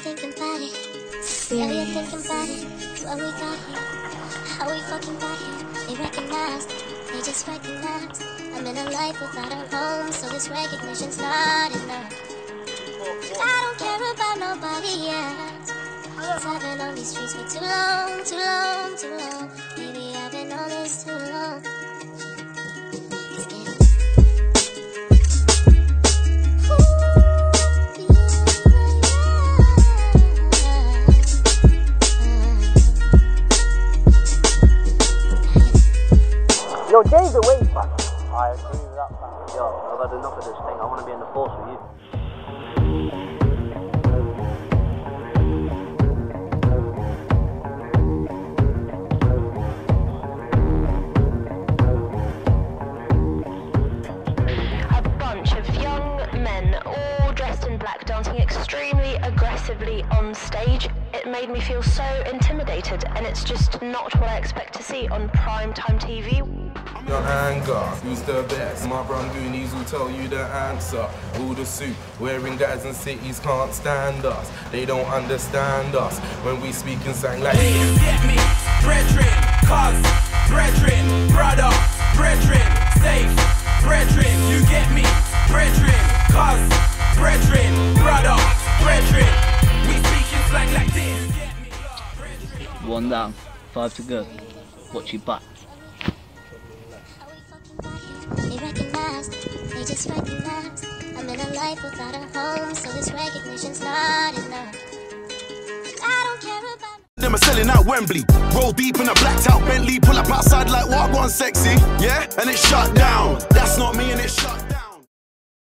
thinking about it. Now you're thinking about it. When we got here, how we fucking got here. They recognized, they just recognized. I'm in a life without a home, so this recognition's not enough. I don't care about nobody else. 'Cause I've been on these streets for too long, too long, too long. Maybe I've been on this too long. Yo, Jay's a waste, man. I agree with that, man. Yo, I've had enough of this thing. I want to be in the force with you. A bunch of young men, all dressed in black, dancing extremely aggressively on stage. It made me feel so intimidated, and it's just not what I expect to see on primetime TV. Your anger, who's the best? My brown goonies will tell you the answer. All the suit wearing guys in cities can't stand us. They don't understand us when we speak and sang like Hey, you get me? Brethren, cuz, brethren, brother, brethren, safe, brethren, you get me? Brethren, cuz, brethren, brother, brethren, we speak in slang like this. One down, 5 to go. Watch your back. They recognize, they just recognize. I'm in a life without a home, so this recognition's not enough. I don't care about Them are selling out Wembley. Roll deep in a blacked out Bentley. Pull up outside like what one sexy. Yeah, and it's shut down. That's not me and it's shut down.